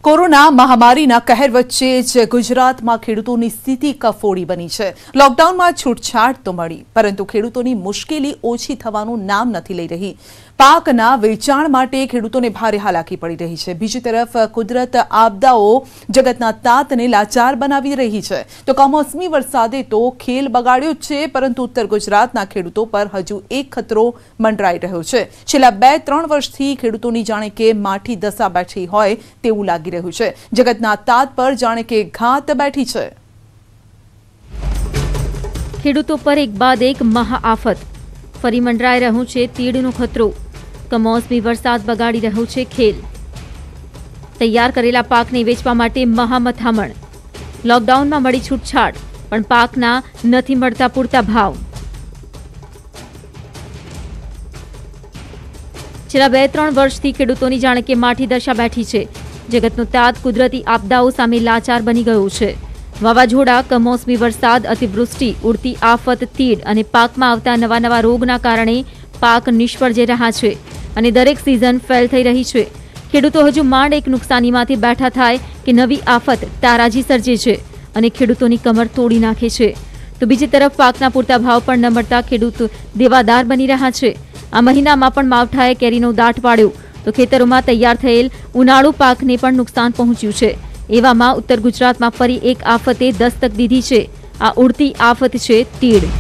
Corona મહામારીના કહેર વચ્ચે જ ગુજરાતમાં ખેડૂતોની સ્થિતિ કફોડી બની છે। લોકડાઉનમાં છૂટછાટ તો મળી, પરંતુ ખેડૂતોની મુશ્કેલી ઓછી થવાનું નામ નથી લઈ રહી। પાકના વેચાણ માટે ખેડૂતોને ભારે હાલાકી પડી રહી છે। બીજી તરફ કુદરત આપદાઓ જગતના તાતને લાચાર બનાવી રહી છે। તો કમોસમી વરસાદે તો ખેલ બગાડ્યો છે, પરંતુ ઉત્તર ગુજરાતના ખેડૂતો પર હજુ એક ખતરો મંડરાઈ રહ્યો છે। છેલ્લા 2-3 વર્ષથી ખેડૂતોની જાણે કે માઠી દશા બેઠી હોય તેવું લાગી રહ્યું છે। જગતના તાત પર જાણે કે ઘાત બેઠી છે। ખેડૂતો પર એક બાદ એક મહાઆફત ફરી મંડરાઈ રહ્યું છે તીડનો ખતરો। કમોસમી વરસાદ બગાડી રહ્યો છે ખેલ। તૈયાર કરેલા પાકને વેચવા માટે મહામથામણ। લોકડાઉનમાં મળી છૂટછાટ, પણ પાકના નથી મળતા પૂરતા ભાવ। છેલ્લા 2-3 વર્ષથી ખેડૂતોની જાણે કે માઠી દશા બેઠી છે। જગતનો તાત કુદરતી આપદાઓ સામે લાચાર બની ગયો છે। વાવાઝોડા, કમોસમી વરસાદ, અતિવૃષ્ટિ, ઉડતી આફત, તીડ અને પાકમાં આવતા નવા રોગના કારણે પાક નિષ્ફળ જઈ રહ્યા છે અને દરેક સિઝન ફેલ થઈ રહી છે। ખેડૂતો હજુ માંડ એક નુકસાનીમાંથી બેઠા થાય કે નવી આફત તારાજી સર્જે છે અને ખેડૂતોની કમર તોડી નાખે છે। તો બીજી તરફ પાકના પૂરતા ભાવ પણ ન મળતા ખેડૂત દેવાદાર બની રહ્યા છે। આ મહિનામાં પણ માવઠાએ કેરીનો દાટ પાડ્યો, તો ખેતરોમાં તૈયાર થયેલ ઉનાળુ પાકને પણ નુકસાન પહોંચ્યું છે। એવામાં ઉત્તર ગુજરાતમાં ફરી એક આફતે દસ્તક દીધી છે। આ ઉડતી આફત છે તીડ।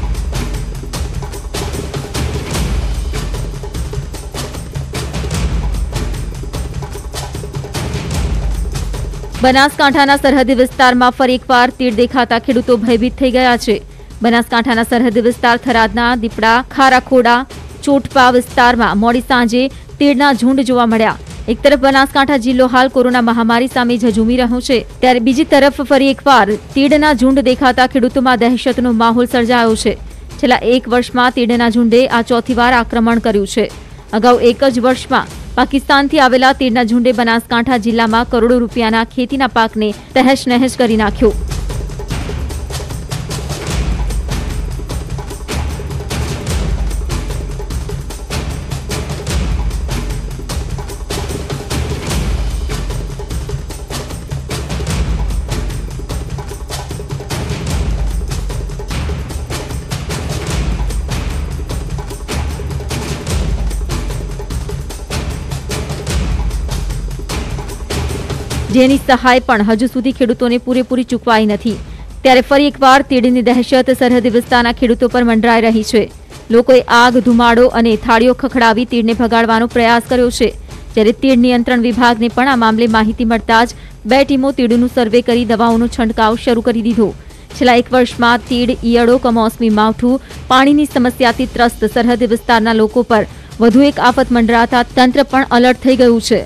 બનાસકાંઠાના સરહદી વિસ્તારમાં ફરી એકવાર તીડ દેખાતા ખેડૂતો ભયભીત થઈ ગયા છે। બનાસકાંઠાના સરહદી વિસ્તાર થરાદના દીપડા, ખારાખોડા, ચોટપા વિસ્તારમાં મોડી સાંજે તીડના ઝુંડ જોવા મળ્યા। એક તરફ બનાસકાંઠા જિલ્લો હાલ કોરોના મહામારી સામે ઝઝૂમી રહ્યો છે, ત્યારે બીજી તરફ ફરી એકવાર તીડના ઝુંડ દેખાતા ખેડૂતોમાં દહેશતનો માહોલ સર્જાયો છે। છેલ્લા 1 વર્ષમાં તીડના ઝુંડે આ ચોથી વાર આક્રમણ કર્યું છે। અગાઉ એક જ વર્ષમાં પાકિસ્તાનથી આવેલા તીડના ઝુંડે બનાસકાંઠા જિલ્લામાં કરોડો રૂપિયાના ખેતીના પાકને તહેશ નહેશ કરી નાખ્યો। જેની સહાય પણ હજુ સુધી ખેડૂતોને પૂરેપૂરી ચૂકવાઈ નથી। ત્યારે ફરી એકવાર તીડની દહેશત સરહદી વિસ્તારના ખેડૂતો પર મંડરાઈ રહી છે। લોકોએ આગ, ધુમાડો અને થાળીઓ ખખડાવી તીડને ભગાડવાનો પ્રયાસ કર્યો છે, જ્યારે તીડ નિયંત્રણ વિભાગને પણ આ મામલે માહિતી મળતા જ 2 ટીમો તીડનું સર્વે કરી દવાઓનો છંટકાવ શરૂ કરી દીધો। છેલ્લા 1 વર્ષમાં તીડ, ઈયળો, કમોસમી માવઠું, પાણીની સમસ્યાથી ત્રસ્ત સરહદી વિસ્તારના લોકો પર વધુ એક આફત મંડરાતા તંત્ર પણ એલર્ટ થઈ ગયું છે।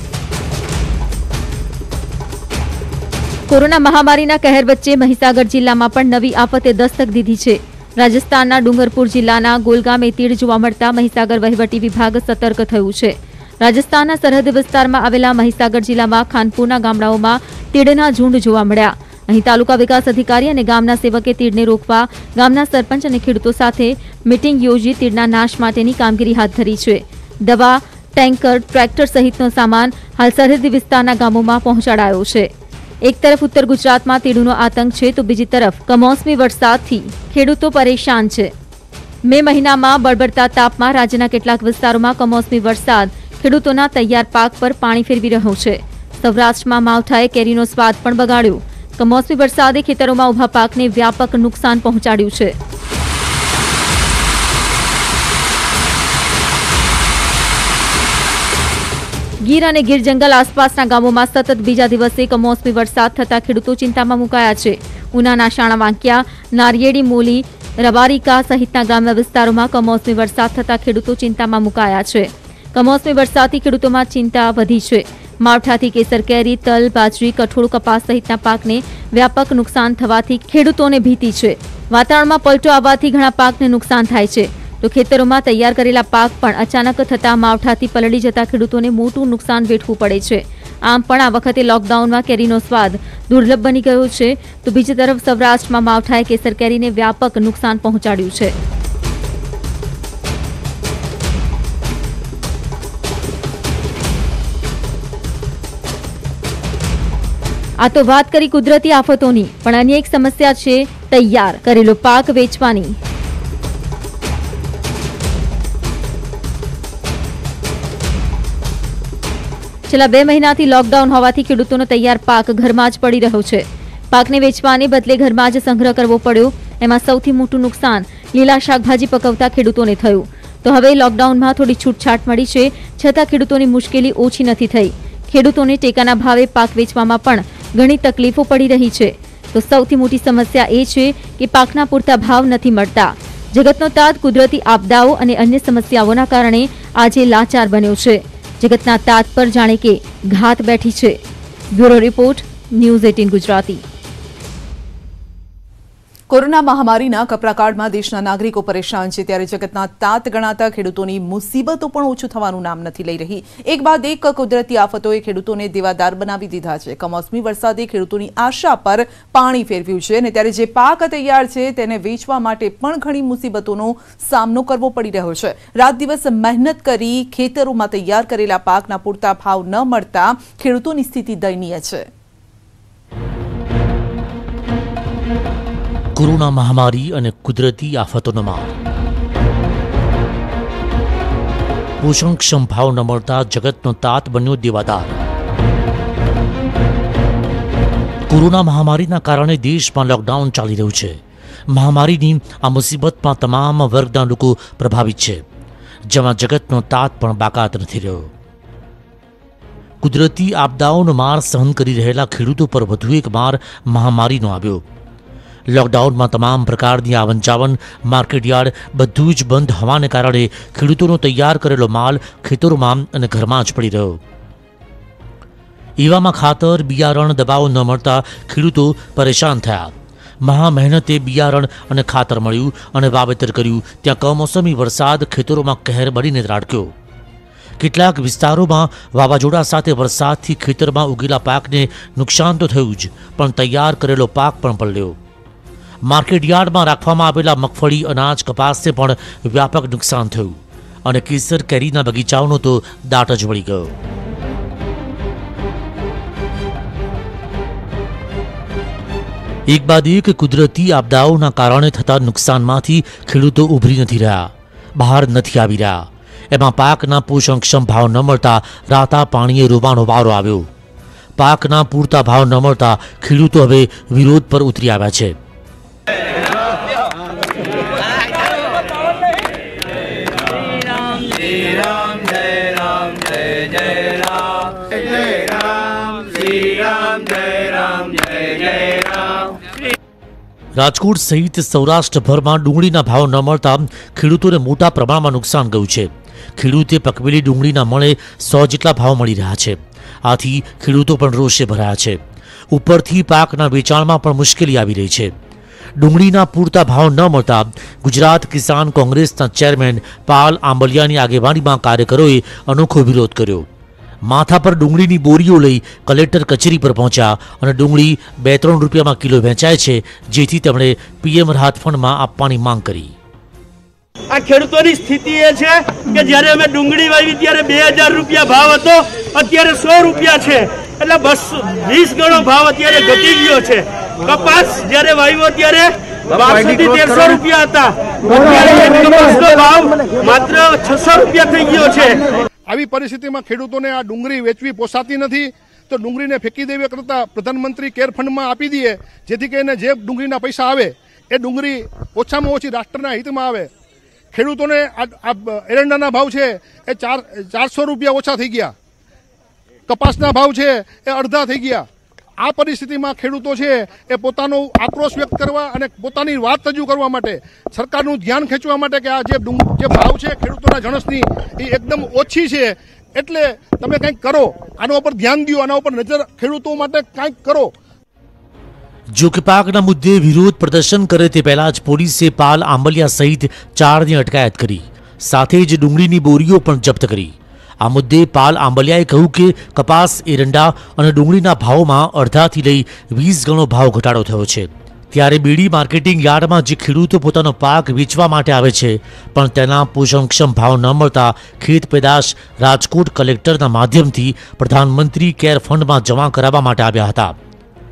કોરોના મહામારીના કહેર વચ્ચે મહીસાગર જિલ્લામાં પણ નવી આફતે દસ્તક દીધી છે। રાજસ્થાનના ડુંગરપુર જિલ્લાના ગોલગામે તીડ જોવા મળતા મહીસાગર વહીવટી વિભાગ સતર્ક થયું છે। રાજસ્થાનના સરહદ વિસ્તારમાં આવેલા મહીસાગર જિલ્લામાં ખાનપુરના ગામડાઓમાં તીડના ઝુંડ જોવા મળ્યા। અહીં તાલુકા વિકાસ અધિકારી અને ગામના સેવકે તીડને રોકવા ગામના સરપંચ અને ખેડૂતો સાથે મીટિંગ યોજી તીડના નાશ માટેની કામગીરી હાથ ધરી છે। દવા, ટેન્કર, ટ્રેક્ટર સહિતનો સામાન હાલ સરહદી વિસ્તારના ગામોમાં પહોંચાડાયો છે। એક તરફ ઉત્તર ગુજરાતમાં તીડનો આતંક છે, તો બીજી તરફ કમોસમી વરસાદથી ખેડૂતો પરેશાન છે। મે મહિનામાં બળબડતા તાપમાં રાજ્યના કેટલાક વિસ્તારોમાં કમોસમી વરસાદ ખેડૂતોના તૈયાર પાક પર પાણી ફેરવી રહ્યો છે। સૌરાષ્ટ્રમાં માવઠાએ કેરીનો સ્વાદ પણ બગાડ્યો। કમોસમી વરસાદે ખેતરોમાં ઉભા પાકને વ્યાપક નુકસાન પહોંચાડ્યું છે। ગીર અને ગીર જંગલ આસપાસના ગામોમાં સતત બીજા દિવસે કમોસમી વરસાદ થતા ખેડૂતો ચિંતામાં મુકાયા છે। ઉનાના શાણા વાંકિયા, નારિયેળી, મોલી, રબારિકા સહિતના ગ્રામ્ય વિસ્તારોમાં કમોસમી વરસાદ થતા ખેડૂતો ચિંતામાં મુકાયા છે। કમોસમી વરસાદથી ખેડૂતોમાં ચિંતા વધી છે। માવઠાથી કેસર કેરી, તલ, બાજરી, કઠોળ, કપાસ સહિતના પાકને વ્યાપક નુકસાન થવાથી ખેડૂતોને ભીતિ છે। વાતાવરણમાં પલટો આવવાથી ઘણા પાકને નુકસાન થાય છે, તો ખેતરોમાં તૈયાર કરેલા પાક પણ અચાનક થતા માવઠાથી પલળી જતા ખેડૂતોને મોટું નુકસાન વેઠવું પડે છે। આમ પણ આ વખતે લોકડાઉનમાં કેરીનો સ્વાદ દુર્લભ બની ગયો છે, તો બીજી તરફ સૌરાષ્ટ્રમાં માવઠાએ કેસર કેરીને વ્યાપક નુકસાન પહોંચાડ્યું છે। આ તો વાત કરી કુદરતી આફતોની, પણ અન્ય એક સમસ્યા છે તૈયાર કરેલો પાક વેચવાની. છેલ્લા 2 મહિનાથી લોકડાઉન હોવાથી ખેડૂતોનો તૈયાર પાક ઘરમાં જ પડી રહ્યો છે. પાકને વેચવાને બદલે ઘરમાં જ સંગ્રહ કરવો પડ્યો. એમાં સૌથી મોટું નુકસાન લીલા શાકભાજી પકવતા ખેડૂતોને થયું. તો હવે લોકડાઉનમાં થોડી છૂટછાટ મળી છે, છતાં ખેડૂતોની મુશ્કેલી ઓછી નથી થઈ. ખેડૂતોને ટેકાના ભાવે પાક વેચવામાં પણ ઘણી તકલીફો પડી રહી છે. તો સૌથી મોટી સમસ્યા એ છે કે પાકના પૂરતા ભાવ નથી મળતા. જગતનો તાત કુદરતી આપદાઓ અને અન્ય સમસ્યાઓના કારણે આજે લાચાર બન્યો છે. જગતના તાત પર જાણે કે ઘાત બેઠી છે. Bureau report, news 18 Gujarati. Corona મહામારીના કપરાકાળમાં દેશના નાગરિકો પરેશાન છે, ત્યારે જગતના તાત ગણાતા ખેડૂતોની મુસીબતો પણ ઓછું થવાનું નામ નથી લઈ રહી. એક બાદ એક કુદરતી આફતોએ ખેડૂતોને દેવાદાર બનાવી દીધા છે. કમોસમી વરસાદે ખેડૂતોની આશા પર પાણી ફેરવ્યું છે, અને ત્યારે જે પાક તૈયાર છે તેને વેચવા માટે પણ ઘણી મુસીબતોનો સામનો કરવો પડી રહ્યો છે. રાત દિવસ મહેનત કરી ખેતરોમાં તૈયાર કરેલા પાકના પૂરતા ભાવ ન મળતા ખેડૂતોની સ્થિતિ દયનીય છે. કોરોના મહામારી અને કુદરતી આફતોનો માર. પોષણક્ષમ ભાવ ન મળતા જગતનો તાત બન્યો દેવાદાર. કોરોના મહામારીના કારણે દેશમાં લોકડાઉન ચાલી રહ્યું છે. મહામારીની આ મુસીબતમાં તમામ વર્ગના લોકો પ્રભાવિત છે, જેમાં જગતનો તાત પણ બાકાત નથી રહ્યો. કુદરતી આપદાઓનો માર સહન કરી રહેલા ખેડૂતો પર વધુ એક માર મહામારીનો આવ્યો. લોકડાઉનમાં તમામ પ્રકારની આવન જાવન, માર્કેટયાર્ડ બધું જ બંધ હોવાને કારણે ખેડૂતોનો તૈયાર કરેલો માલ ખેતરોમાં અને ઘરમાં જ પડી રહ્યો. એવામાં ખાતર, બિયારણ, દવાઓ ન મળતા ખેડૂતો પરેશાન થયા. મહા મહેનતે બિયારણ અને ખાતર મળ્યું અને વાવેતર કર્યું, ત્યાં કમોસમી વરસાદ ખેતરોમાં કહેર બનીને ત્રાટક્યો. કેટલાક વિસ્તારોમાં વાવાઝોડા સાથે વરસાદથી ખેતરમાં ઉગેલા પાકને નુકસાન તો થયું જ, પણ તૈયાર કરેલો પાક પણ પલળ્યો. માર્કેટયાર્ડમાં રાખવામાં આવેલા મગફળી, અનાજ, કપાસને પણ વ્યાપક નુકસાન થયું અને કેસર કેરીના બગીચાઓનો તો દાટ જ વળી ગયો. એક બાદ એક કુદરતી આપદાઓના કારણે થતા નુકસાનમાંથી ખેડૂતો ઉભરી નથી રહ્યા, બહાર નથી આવી રહ્યા. એમાં પાકના પોષણક્ષમ ભાવ ન મળતા રાતા પાણીએ રોવાનો વારો આવ્યો. પાકના પૂરતા ભાવ ન મળતા ખેડૂતો હવે વિરોધ પર ઉતરી આવ્યા છે. રાજકોટ સહિત સૌરાષ્ટ્રભરમાં ડુંગળીના ભાવ ન મળતા ખેડૂતોને મોટા પ્રમાણમાં નુકસાન ગયું છે. ખેડૂતે પકવેલી ડુંગળીના મળે 100 જેટલા ભાવ મળી રહ્યા છે. આથી ખેડૂતો પણ રોષે ભરાયા છે. ઉપરથી પાકના વેચાણમાં પણ મુશ્કેલી આવી રહી છે. ડુંગળીના પૂરતા ભાવ ન મળતા ગુજરાત કિસાન કોંગ્રેસના ચેરમેન પાલ આંબલિયાની આગેવાનીમાં કાર્યકરોએ અનોખો વિરોધ કર્યો. માથા પર ડુંગળીની બોરીઓ લઈ કલેક્ટર કચેરી પર પહોંચ્યા અને ડુંગળી 2-3 રૂપિયામાં કિલો વેચાય છે, જેથી તેમણે પીએમ રાહત ફંડમાં આપવાની માંગ કરી. આ ખેડૂતોની સ્થિતિ એ છે કે જ્યારે અમે ડુંગળી વાવી ત્યારે 2000 રૂપિયા ભાવ હતો, અત્યારે 100 રૂપિયા છે, એટલે 20 ગણો ભાવ અત્યારે ઘટી ગયો છે. કપાસ જ્યારે વાવ્યો ત્યારે 1200 થી 1300 રૂપિયા હતા, અત્યારે કપાસનો ભાવ માત્ર 600 રૂપિયા થઈ ગયો છે. આવી પરિસ્થિતિમાં ખેડૂતોને આ ડુંગળી વેચવી પોસાતી નથી, તો ડુંગળીને ફેંકી દેવી કરતાં પ્રધાનમંત્રી કેર ફંડમાં આપી દઈએ, જેથી કરીને જે ડુંગળીના પૈસા આવે એ ડુંગળી ઓછામાં ઓછી રાષ્ટ્રના હિતમાં આવે. ખેડૂતોને આ એરંડાના ભાવ છે એ 400 રૂપિયા ઓછા થઈ ગયા, કપાસના ભાવ છે એ અડધા થઈ ગયા. આ પરિસ્થિતિમાં ખેડૂતો છે એ પોતાનો આક્રોશ વ્યક્ત કરવા અને પોતાની વાત રજૂ કરવા માટે, સરકારનું ધ્યાન ખેંચવા માટે કે આ જે ભાવ છે ખેડૂતોના જણસની એ એકદમ ઓછી છે, એટલે તમે કંઈક કરો, આના ઉપર ધ્યાન દો, આના ઉપર નજર ખેડૂતો માટે કંઈક કરો. જો કે પાકના મુદ્દે વિરોધ પ્રદર્શન કરે તે પહેલા જ પોલીસે પાલ આંબલિયા સહિત 4ની અટકાયત કરી, સાથે જ ડુંગળીની બોરીઓ પણ જપ્ત કરી. આ મુદ્દે પાલ આંબલિયાએ કહ્યું કે કપાસ, એરંડા અને ડુંગળીના ભાવમાં અડધાથી લઈ 20 ગણો ભાવ ઘટાડો થયો છે. ત્યારે બીડી માર્કેટિંગ યાર્ડમાં જે ખેડૂતો પોતાનો પાક વેચવા માટે આવે છે, પણ તેના પોષણક્ષમ ભાવ ન મળતા ખેત પેદાશ રાજકોટ કલેક્ટરના માધ્યમથી પ્રધાનમંત્રી કેર ફંડમાં જમા કરાવવા માટે આવ્યા હતા.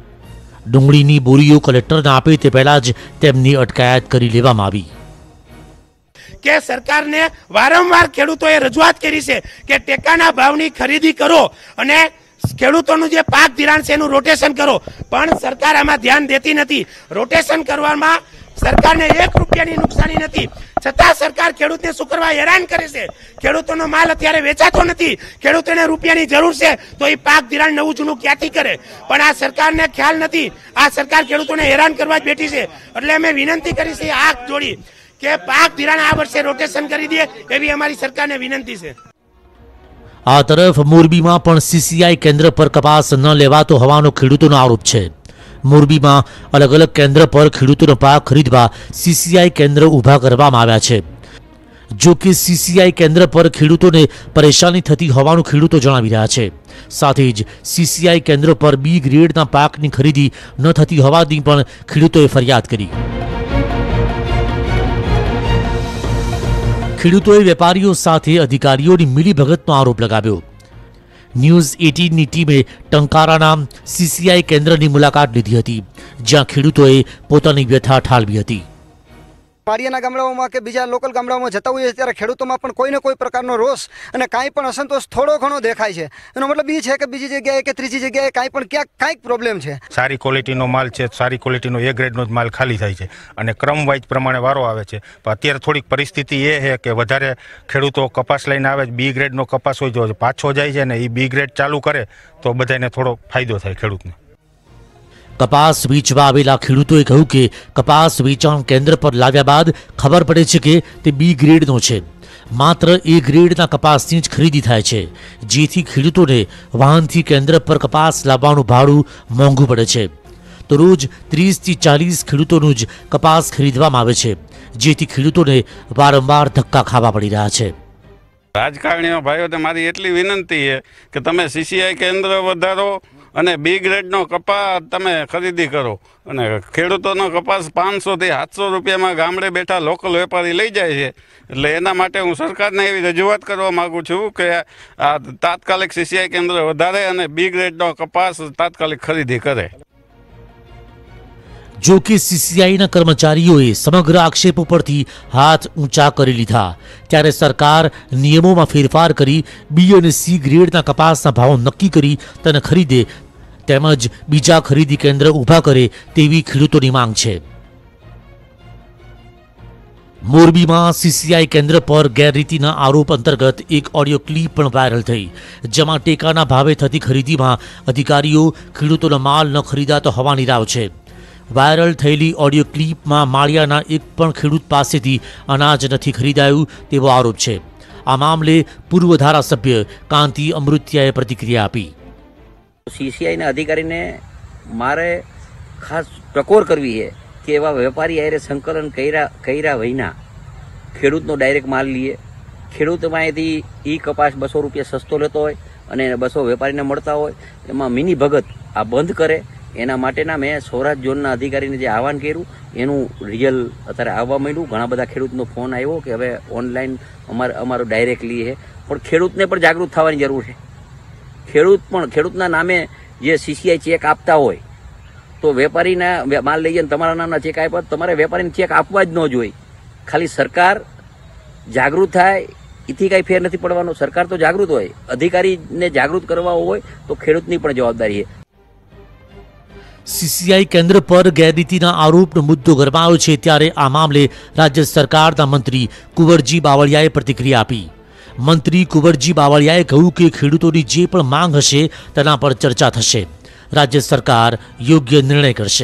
ડુંગળીની બોરીઓ કલેક્ટરને આપે તે પહેલા જ તેમની અટકાયત કરી લેવામાં આવી. કે સરકારને વારંવાર ખેડૂતોએ રજૂઆત કરી છે કે ટેકાના ભાવની ખરીદી કરો અને ખેડૂતોનું જે પાક ધિરાણ છે એનું રોટેશન કરો, પણ સરકાર આમાં ધ્યાન દેતી નથી. રોટેશન કરવામાં સરકારને 1 રૂપિયાની નુકસાની નથી, છતાં સરકાર ખેડૂતને શું કરવા હેરાન કરે છે. ખેડૂતોનો માલ અત્યારે વેચાતો નથી, ખેડૂતોને રૂપિયાની જરૂર છે તો એ પાક ધિરાણ નવું જૂનું ક્યાંથી કરે, પણ આ સરકારને ખ્યાલ નથી. આ સરકાર ખેડૂતોને હેરાન કરવા જ બેઠી છે. એટલે અમે વિનંતી કરી છે હાથ જોડી કે પાક ધિરાણ આ વર્ષે રોટેશન કરી દે એવી અમારી સરકારને વિનંતી છે. આ તરફ મોરબીમાં પણ સીસીઆઈ કેન્દ્ર પર કપાસ ન લેવાતો હોવાનો ખેડૂતોનો આરોપ છે. મોરબીમાં અલગ અલગ કેન્દ્ર પર ખેડૂતોનો પાક ખરીદવા સીસીઆઈ કેન્દ્ર ઊભા કરવામાં આવ્યા છે. જો કે સીસીઆઈ કેન્દ્ર પર ખેડૂતોને પરેશાની થતી હોવાનું ખેડૂતો જણાવી રહ્યા છે. સાથે જ સીસીઆઈ કેન્દ્ર પર બી ગ્રેડના પાકની ખરીદી ન થતી હોવાની પણ ખેડૂતોએ ફરિયાદ કરી. ખેડૂતોએ વેપારીઓ સાથે અધિકારીઓની મિલીભગતનો આરોપ લગાવ્યો. ન્યૂઝ 18ની ટીમે ટંકારાના સીસીઆઈ કેન્દ્રની મુલાકાત લીધી હતી, જ્યાં ખેડૂતોએ પોતાની વ્યથા ઠાલવી હતી. પારિયાના ગામડાઓમાં કે બીજા લોકલ ગામડાઓમાં જતા હોઈએ ત્યારે ખેડૂતોમાં પણ કોઈને કોઈ પ્રકારનો રોષ અને કાંઈ પણ અસંતોષ થોડો ઘણો દેખાય છે. એનો મતલબ એ છે કે બીજી જગ્યાએ કે ત્રીજી જગ્યાએ કાંઈ પણ ક્યાંક કાંઈક પ્રોબ્લેમ છે. સારી ક્વોલિટીનો માલ છે, સારી ક્વોલિટીનો એ ગ્રેડનો જ માલ ખાલી થાય છે અને ક્રમ વાઇઝ પ્રમાણે વારો આવે છે. પણ અત્યારે થોડીક પરિસ્થિતિ એ છે કે વધારે ખેડૂતો કપાસ લઈને આવે છે, બી ગ્રેડનો કપાસ હોય જો પાછો જાય છે ને એ બી ગ્રેડ ચાલુ કરે તો બધાને થોડો ફાયદો થાય ખેડૂતને. કપાસ વેચવા આવેલા ખેડૂતોએ કહ્યું કે કપાસ વેચાણ કેન્દ્ર પર લાવ્યા બાદ ખબર પડે છે કે તે બી ગ્રેડનો છે. માત્ર એ ગ્રેડના કપાસની જ ખરીદી થાય છે, જેથી ખેડૂતોને વાહનથી કેન્દ્ર પર કપાસ લાવવાનું ભાડું મોંઘું પડે છે. તો રોજ 30 થી 40 ખેડૂતોનું જ કપાસ ખરીદવામાં આવે છે, જેથી ખેડૂતોને વારંવાર ધક્કા ખાવા પડી રહ્યા છે. રાજકારણીઓ ભાઈઓને મારી એટલી વિનંતી છે કે તમે સીસીઆઈ કેન્દ્ર વધારો અને બી ગ્રેડનો કપાસ તમે ખરીદી કરો. અને ખેડૂતોનો કપાસ 500 થી 700 રૂપિયામાં ગામડે બેઠા લોકલ વેપારી લઈ જાય છે. એટલે એના માટે હું સરકારને એવી રજૂઆત કરવા માગું છું કે આ તાત્કાલિક સીસીઆઈ કેન્દ્ર વધારે અને બી ગ્રેડનો કપાસ તાત્કાલિક ખરીદી કરે. જો કે સીસીઆઈના કર્મચારીઓએ સમગ્ર આક્ષેપો પરથી હાથ ઊંચા કરી લીધા, ત્યારે સરકાર નિયમોમાં ફેરફાર કરી બી અને સી ગ્રેડના કપાસના ભાવ નક્કી કરી તેને ખરીદે તેમજ બીજા ખરીદી કેન્દ્ર ઊભા કરે તેવી ખેડૂતોની માંગ છે. મોરબીમાં સીસીઆઈ કેન્દ્ર પર ગેરરીતિના આરોપ અંતર્ગત એક ઓડિયો ક્લિપ પણ વાયરલ થઈ, જેમાં ટેકાના ભાવે થતી ખરીદીમાં અધિકારીઓ ખેડૂતોનો માલ ન ખરીદાતો હોવાની રાવ છે. વાયરલ થયેલી ઓડિયો ક્લિપમાં માળિયાના એક પણ ખેડૂત પાસેથી અનાજ નથી ખરીદાયું તેવો આરોપ છે. આ મામલે પૂર્વ ધારાસભ્ય કાંતિ અમૃતિયાએ પ્રતિક્રિયા આપી. સીસીઆઈના અધિકારીને મારે ખાસ ટકોર કરવી છે કે એવા વેપારી આરે સંકલન કર્યા વિના ખેડૂતનો ડાયરેક્ટ માલ લઈએ. ખેડૂત પાસેથી ઈ કપાસ 200 રૂપિયા સસ્તો લેતો હોય અને 200 વેપારીને મળતા હોય, એમાં મિની ભગત આ બંધ કરે. એના માટેના મેં સૌરાષ્ટ્ર ઝોનના અધિકારીને જે આહવાન કર્યું એનું રિઝલ અત્યારે આવવા માંડ્યું. ઘણા બધા ખેડૂતનો ફોન આવ્યો કે હવે ઓનલાઈન અમારો ડાયરેક્ટ લઈએ, પણ ખેડૂતને પણ જાગૃત થવાની જરૂર છે. ખેડૂતના નામે જે સીસીઆઈ ચેક આપતા હોય તો વેપારીના માલ લઈ જઈને તમારા નામના ચેક આપ્યા, તમારે વેપારીને ચેક આપવા જ ન જોઈએ. ખાલી સરકાર જાગૃત થાય એથી કાંઈ ફેર નથી પડવાનો. સરકાર તો જાગૃત હોય, અધિકારીને જાગૃત કરવા હોય તો ખેડૂતની પણ જવાબદારી છે. સીસીઆઈ કેન્દ્ર પર ગેરરીતિના આરોપનો મુદ્દો ગરમાયો છે, ત્યારે આ મામલે રાજ્ય સરકારના મંત્રી કુંવરજી બાવળિયાએ પ્રતિક્રિયા આપી. મંત્રી કુંવરજી બાવળિયાએ કહ્યું કે ખેડૂતોની જે પણ માંગ હશે તેના પર ચર્ચા થશે. રાજ્ય સરકાર યોગ્ય નિર્ણય કરશે.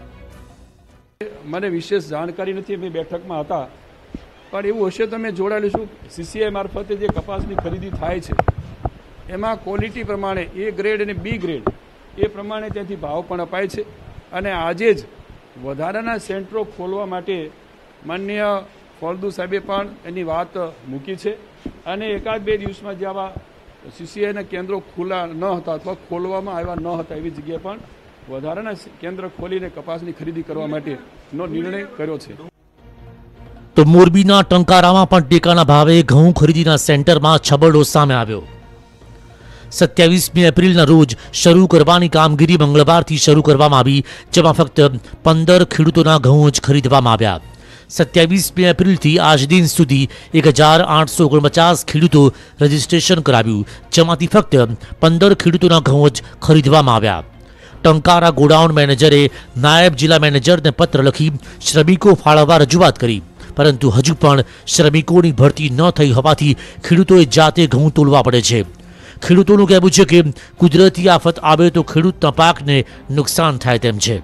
મને વિશેષ જાણકારી નથી, અમે બેઠકમાં હતા, પણ એવું હશે તો અમે જોડાયેલું છું. સીસીઆઈ મારફતે જે કપાસની ખરીદી થાય છે એમાં ક્વોલિટી પ્રમાણે એ ગ્રેડ અને બી ગ્રેડ એ પ્રમાણે ત્યાંથી ભાવ પણ અપાય છે. અને આજે જ વધારાના સેન્ટરો ખોલવા માટે માનનીય ફળદુ સાહેબે પણ એની વાત મૂકી છે. અને 1-2 દિવસમાં જે આવા સીસીઆઈના કેન્દ્રો ખુલ્લા ન હતા અથવા ખોલવામાં આવ્યા ન હતા એવી જગ્યાએ પણ વધારાના કેન્દ્ર ખોલીને કપાસની ખરીદી કરવા માટેનો નિર્ણય કર્યો છે. તો મોરબીના ટંકારામાં પણ ટેકાના ભાવે ઘઉં ખરીદીના સેન્ટરમાં છબરડો સામે આવ્યો. 27 એપ્રિલના રોજ શરૂ કરવાની કામગીરી મંગળવારથી શરૂ કરવામાં આવી, જેમાં ફક્ત 15 ખેડૂતોના ઘઉં જ ખરીદવામાં આવ્યા। 27 એપ્રિલથી આજ દિન સુધી 1849 ખેડૂતો રજીસ્ટ્રેશન કરાવ્યું, જેમાંથી ફક્ત 15 ખેડૂતોના ઘઉં જ ખરીદવામાં આવ્યા। ટંકારા ગોડાઉન મેનેજરે નાયબ જિલ્લા મેનેજરને પત્ર લખી શ્રમિકો ફાળવવા રજૂઆત કરી, પરંતુ હજુ પણ શ્રમિકોની ભરતી ન થઈ હોવાથી ખેડૂતોએ જાતે ઘઉં તોલવા પડે છે। ખેડૂતોનું કહેવું છે કે કુદરતી આફત આવે તો ખેડૂતના પાકને નુકસાન થાય તેમ છે।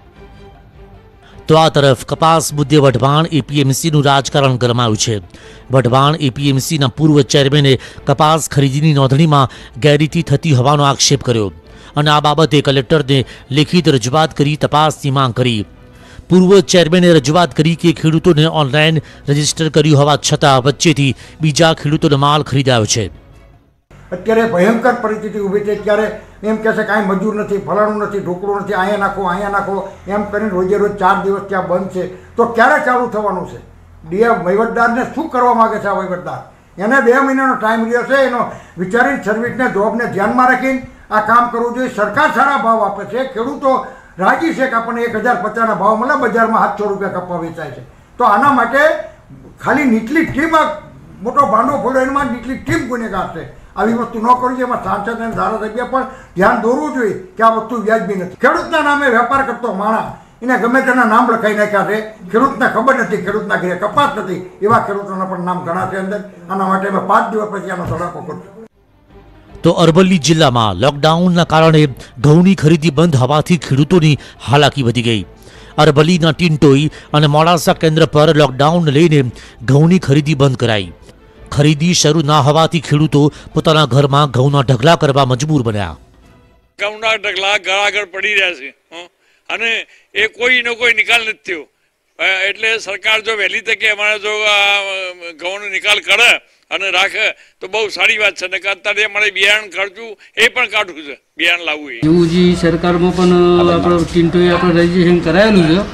તો આ તરફ કપાસ મુદ્દે વઢવાણ એપીએમસીનું રાજકારણ ગરમાયું છે। વઢવાણ એપીએમસીના પૂર્વ ચેરમેને કપાસ ખરીદીની નોંધણીમાં ગેરરીતિ થતી હોવાનો આક્ષેપ કર્યો અને આ બાબતે કલેક્ટરને લેખિત રજૂઆત કરી તપાસની માંગ કરી। પૂર્વ ચેરમેને રજૂઆત કરી કે ખેડૂતોને ઓનલાઈન રજીસ્ટર કર્યું હોવા છતાં વચ્ચેથી બીજા ખેડૂતોનો માલ ખરીદાયો છે। અત્યારે ભયંકર પરિસ્થિતિ ઊભી થઈ, ત્યારે એમ કહેશે કાંઈ મજૂર નથી, ફલાણું નથી, ઢોકળું નથી, અહીંયા નાખો એમ કરીને રોજે રોજ 4 દિવસ ત્યાં બંધ છે, તો ક્યારે ચાલુ થવાનું છે? વહીવટદારને શું કરવા માગે છે આ વહીવટદાર? એને 2 મહિનાનો ટાઈમ રહ્યો છે, એનો વિચારીને સર્વિસને જોબને ધ્યાનમાં રાખીને આ કામ કરવું જોઈએ। સરકાર સારા ભાવ આપે છે, ખેડૂતો રાજી છે કે આપણને 1050ના ભાવ મળે, બજારમાં 700 રૂપિયા કપા વેચાય છે, તો આના માટે ખાલી નીચલી ટીમ મોટો ભાંડો ફોડો એમાં નીચલી ટીમ ગુનેગાર છે। આવી વસ્તુ ન કરવી, એમાં સાંસદ અને ધારાસભ્ય પણ ધ્યાન દોરવું જોઈએ કે આ વસ્તુ વ્યાજબી નથી। ખેડૂતના નામે વેપાર કરતો માણસ, એને ગમે તેના નામ લખાઈ નાખ્યા છે, ખેડૂતને ખબર નથી, ખેડૂતના ઘરે કપાસ નથી, એવા ખેડૂતોના પણ નામ ઘણા છે અંદર। આના માટે અમે 5 દિવસ પછી આનો તડાકો કરશું। તો અરવલ્લી જિલ્લામાં લોકડાઉનના કારણે ઘઉંની ખરીદી બંધ હોવાથી ખેડૂતોની હાલાકી વધી ગઈ। અરવલ્લીના ટિન્ટોઈ અને મોડાસા કેન્દ્ર પર લોકડાઉન લઈને ઘઉંની ખરીદી બંધ કરાઈ। ખરીદી શરૂ ના હોવાથી ખેડૂતો પોતાના ઘરમાં ઘઉંના ઢગલા કરવા મજબૂર બન્યા। ઘઉંના ઢગલા ઘર આગળ પડી રહ્યા છે અને એ કોઈનો કોઈ નિકાલ નથી થયો, એટલે સરકાર જો વહેલી તકે અમારે જો ઘઉંનો નિકાલ કરે અને રાખે તો બહુ સારી વાત છે। અત્યારે અમારે બિયારણ ખર્ચું એ પણ કાઢવું છે, બિયારણ લાવવું એ જીવજી સરકારમાં પણ આપણે ટિન્ટોએ આપણે રજીસ્ટ્રેશન કરાયેલું છે,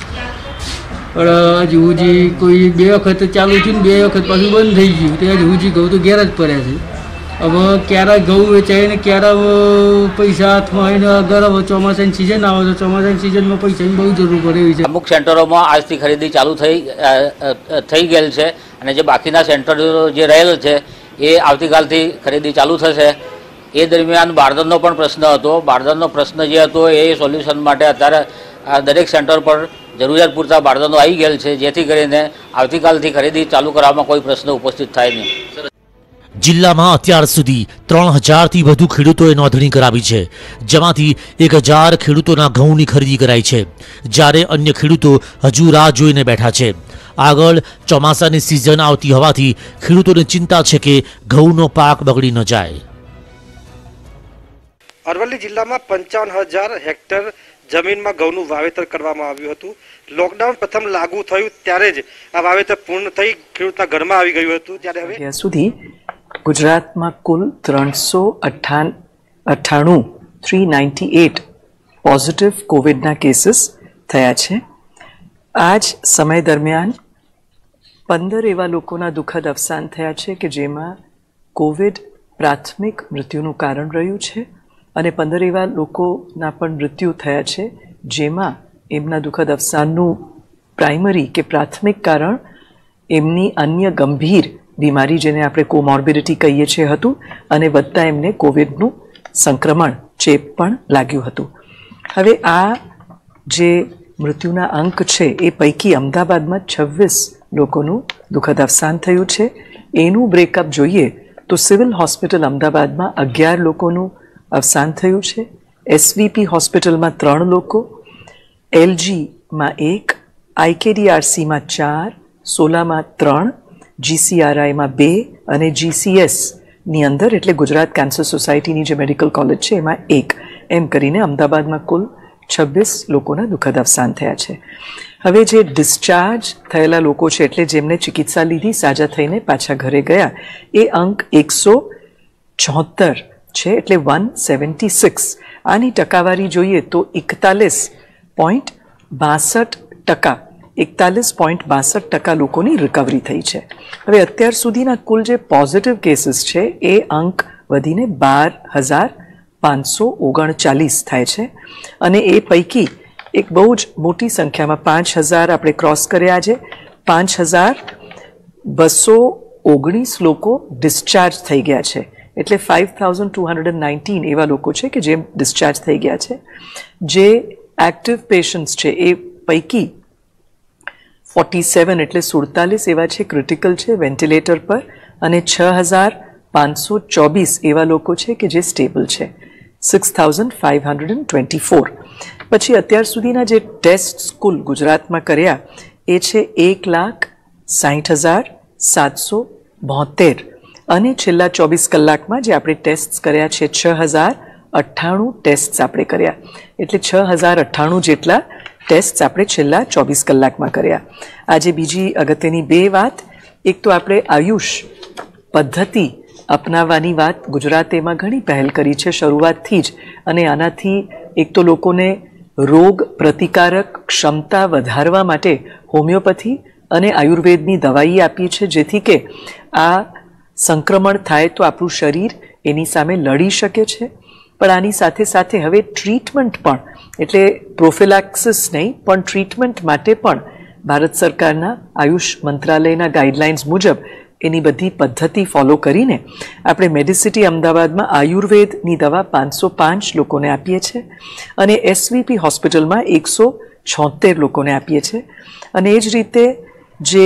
પણ જીવજી કોઈ 2 વખત ચાલુ થયું ને 2 વખત પાછું બંધ થઈ ગયું, ત્યાં જીવજી ઘઉં તો ઘેર જ પડ્યા છે। હવે ક્યારે ઘઉં વેચાય ને ક્યારે પૈસા હાથમાં આવીને અગર ચોમાસાની સિઝન આવે તો ચોમાસાની સિઝનમાં પૈસાની બહુ જરૂર પડે એવી છે। અમુક સેન્ટરોમાં આજથી ખરીદી ચાલુ થઈ ગયેલ છે અને જે બાકીના સેન્ટરો જે રહેલ છે એ આવતીકાલથી ખરીદી ચાલુ થશે। એ દરમિયાન બારદાનનો પણ પ્રશ્ન હતો। બારદાનનો પ્રશ્ન જે હતો એ સોલ્યુશન માટે અત્યારે દરેક સેન્ટર પર જરૂરિયાત પૂરતા બારદાનો આવી ગયેલ છે, જેથી કરીને આવતીકાલથી ખરીદી ચાલુ કરવામાં કોઈ પ્રશ્ન ઉપસ્થિત થાય નહીં। જિલ્લામાં અત્યાર સુધી 3000થી વધુ ખેડૂતોએ નોંધણી કરાવી છે, જેમાંથી 1000 ખેડૂતોના ઘઉંની ખરીદી કરાઈ છે, જ્યારે અન્ય ખેડૂતો હજુ રાહ જોઈને બેઠા છે। આગળ ચોમાસાની સિઝન આવતી હોવાથી ખેડૂતોને ચિંતા છે કે ઘઉંનો પાક બગડી ન જાય। અરવલ્લી જિલ્લામાં 55000 હેક્ટર જમીનમાં ઘઉંનું વાવેતર કરવામાં આવ્યું હતું। લોકડાઉન પ્રથમ લાગુ થયું ત્યારે જ આ વાવેતર પૂર્ણ થઈ ખેડૂતના ઘરમાં આવી ગયું હતું, ત્યારે હવે સુધી ગુજરાતમાં કુલ 398 પોઝિટિવ કોવિડના કેસીસ થયા છે। આ જ સમય દરમિયાન 15 એવા લોકોના દુઃખદ અવસાન થયા છે કે જેમાં કોવિડ પ્રાથમિક મૃત્યુનું કારણ રહ્યું છે અને 15 એવા લોકોના પણ મૃત્યુ થયા છે જેમાં એમના દુઃખદ અવસાનનું પ્રાઇમરી કે પ્રાથમિક કારણ એમની અન્ય ગંભીર બીમારી જેને આપણે કોમોર્બિડિટી કહીએ છીએ હતું અને વધતા એમને કોવિડનું સંક્રમણ ચેપ પણ લાગ્યું હતું। હવે આ જે મૃત્યુના અંક છે એ પૈકી અમદાવાદમાં 26 લોકોનું દુઃખદ અવસાન થયું છે। એનું બ્રેકઅપ જોઈએ તો સિવિલ હોસ્પિટલ અમદાવાદમાં 11 લોકોનું અવસાન થયું છે, એસવીપી હોસ્પિટલમાં 3 લોકો, એલજીમાં 1, આઈકેડીઆરસીમાં 4, સોલામાં 3, જીસીઆરઆઈમાં 2 અને જીસીએસની અંદર એટલે ગુજરાત કેન્સર સોસાયટીની જે મેડિકલ કોલેજ છે એમાં 1, એમ કરીને અમદાવાદમાં કુલ 26 લોકોના દુઃખદ અવસાન થયા છે। હવે જે ડિસ્ચાર્જ થયેલા લોકો છે એટલે જેમને ચિકિત્સા લીધી સાજા થઈને પાછા ઘરે ગયા એ અંક 174 છે, એટલે 176। આની ટકાવારી જોઈએ તો 41.62% લોકોની રિકવરી થઈ છે। હવે અત્યાર સુધીના કુલ જે પોઝિટિવ કેસીસ છે એ અંક વધીને 12,539 થાય છે અને એ પૈકી એક બહુ જ મોટી સંખ્યામાં 5,000 આપણે ક્રોસ કર્યા છે. 5,219 લોકો ડિસ્ચાર્જ થઈ ગયા છે, એટલે 5,219 એવા લોકો છે કે જે ડિસ્ચાર્જ થઈ ગયા છે. જે એક્ટિવ પેશન્ટ્સ છે એ પૈકી 47 એટલે 47 એવા છે ક્રિટિકલ છે વેન્ટિલેટર પર અને 6,524 એવા લોકો છે કે જે સ્ટેબલ છે. 6,524. પછી અત્યાર સુધીના જે ટેસ્ટ કુલ ગુજરાતમાં કર્યા એ છે 1,60,772 અને છેલ્લા 24 કલાકમાં જે આપણે ટેસ્ટ કર્યા છે 6,098 ટેસ્ટ આપણે કર્યા, એટલે 6,098 જેટલા ટેસ્ટ આપણે છેલ્લા 24 કલાકમાં કર્યા. આજે બીજી અગત્યની બે વાત, એક તો આપણે આયુષ પદ્ધતિ અપનાવવાની વાત ગુજરાતે એમાં ઘણી પહેલ કરી છે શરૂઆતથી જ, અને આનાથી એક તો લોકોને રોગ પ્રતિકારક ક્ષમતા વધારવા માટે હોમિયોપેથી અને આયુર્વેદની દવાઈ આપી છે, જેથી કે આ સંક્રમણ થાય તો આપણું શરીર એની સામે લડી શકે છે. પણ આની સાથે સાથે હવે ટ્રીટમેન્ટ પણ, એટલે પ્રોફિલેક્સિસ નહીં પણ ટ્રીટમેન્ટ માટે પણ ભારત સરકારના આયુષ મંત્રાલયના ગાઈડલાઇન્સ મુજબ એની બધી પદ્ધતિ ફોલો કરીને આપણે મેડિસિટી અમદાવાદમાં આયુર્વેદની દવા 505 લોકોને આપીએ છીએ અને એસવીપી હોસ્પિટલમાં 176 લોકોને આપીએ છીએ. અને એ જ રીતે જે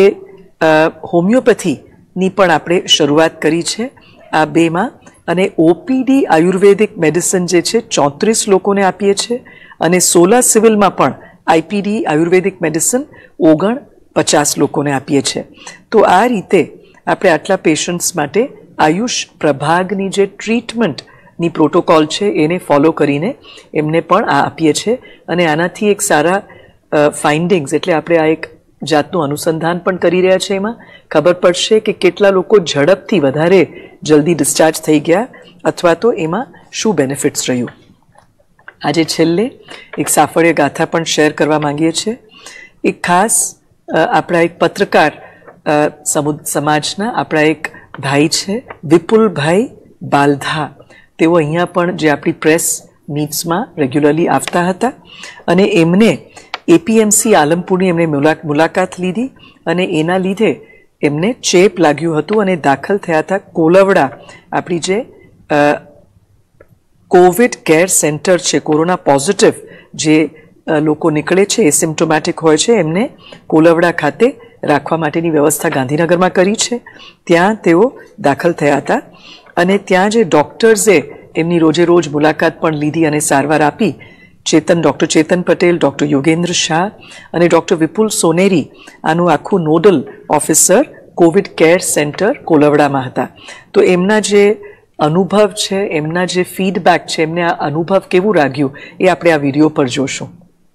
હોમિયોપેથીની પણ આપણે શરૂઆત કરી છે આ બેમાં, અને ઓપીડી આયુર્વેદિક મેડિસિન જે છે 34 લોકોને આપીએ છીએ અને સોલા સિવિલમાં પણ આઈપીડી આયુર્વેદિક મેડિસિન 49 લોકોને આપીએ છીએ. તો આ રીતે આપણે આટલા પેશન્ટ્સ માટે આયુષ પ્રભાગની જે ટ્રીટમેન્ટની પ્રોટોકોલ છે એને ફોલો કરીને એમને પણ આ આપીએ છીએ. અને આનાથી એક સારા ફાઇન્ડિંગ્સ, એટલે આપણે આ એક જાતનું અનુસંધાન પણ કરી રહ્યા છે, એમાં ખબર પડશે કે કેટલા લોકો ઝડપથી વધારે જલ્દી ડિસ્ચાર્જ થઈ ગયા અથવા તો એમાં શું બેનિફિટ્સ રહ્યું. આજે છેલ્લે એક સાફલ્ય ગાથા પણ શેર કરવા માંગીએ છીએ. એક ખાસ આપણા એક પત્રકાર સમાજના આપણા એક ભાઈ છે વિપુલભાઈ બાલધા, તેઓ અહીંયા પણ જે આપણી પ્રેસ મીટ્સમાં રેગ્યુલરલી આવતા હતા અને એમને એપીએમસી આલમપુરની એમને મુલાકાત લીધી અને એના લીધે એમને ચેપ લાગ્યું હતું અને દાખલ થયા હતા કોલવડા, આપણી જે કોવિડ કેર સેન્ટર છે. કોરોના પોઝિટિવ જે લોકો નીકળે છે એસિમ્પ્ટોમેટિક હોય છે એમને કોલવડા ખાતે રાખવા માટેની વ્યવસ્થા ગાંધીનગરમાં કરી છે. ત્યાં તેઓ દાખલ થયા હતા અને ત્યાં જે ડૉક્ટર્સે એમની રોજે રોજ મુલાકાત પણ લીધી અને સારવાર આપી. ડૉક્ટર ચેતન પટેલ, ડૉક્ટર યોગેન્દ્ર શાહ અને ડૉક્ટર વિપુલ સોનેરી આનું આખું nodal officer covid care centre કોલવડામાં હતા. તો એમના જે અનુભવ છે, એમના જે ફીડબેક છે, એમને આ અનુભવ કેવું લાગ્યું એ આપણે આ વિડીયો પર જોશું.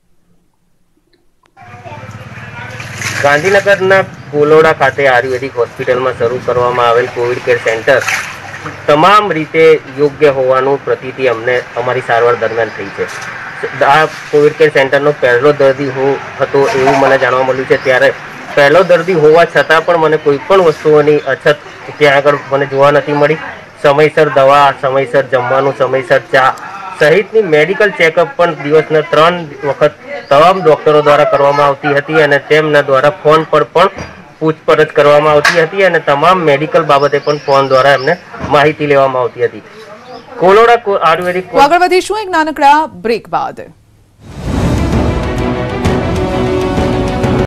ગાંધીનગરના કોલોડા ખાતે આયુર્વેદિક હોસ્પિટલમાં શરૂ કરવામાં આવેલ કોવિડ કેર સેન્ટર તમામ રીતે યોગ્ય હોવાનું પ્રતીતિ અમને અમારી સારવાર દરમિયાન થઈ છે. આ કોવિડ કેર સેન્ટરનો પહેલો દર્દી હતો એવું મને જાણવા મળ્યું છે. ત્યારે પહેલો દર્દી હોવા છતાં પણ મને કોઈ પણ વસ્તુઓની અછત ત્યાં આગળ મને જોવા નથી મળી. સમયસર દવા, સમયસર જમવાનું, સમયસર ચા સહિતની મેડિકલ ચેકઅપ પણ દિવસના 3 વખત તમામ ડૉક્ટરો દ્વારા કરવામાં આવતી હતી અને તેમના દ્વારા ફોન પર પણ પૂછપરછ કરવામાં આવતી હતી અને તમામ મેડિકલ બાબતે પણ ફોન દ્વારા એમને માહિતી લેવામાં આવતી હતી. કોલોડા આયુર્વેદિક આગળ વધીશું એક નાનકડા બ્રેક બાદ.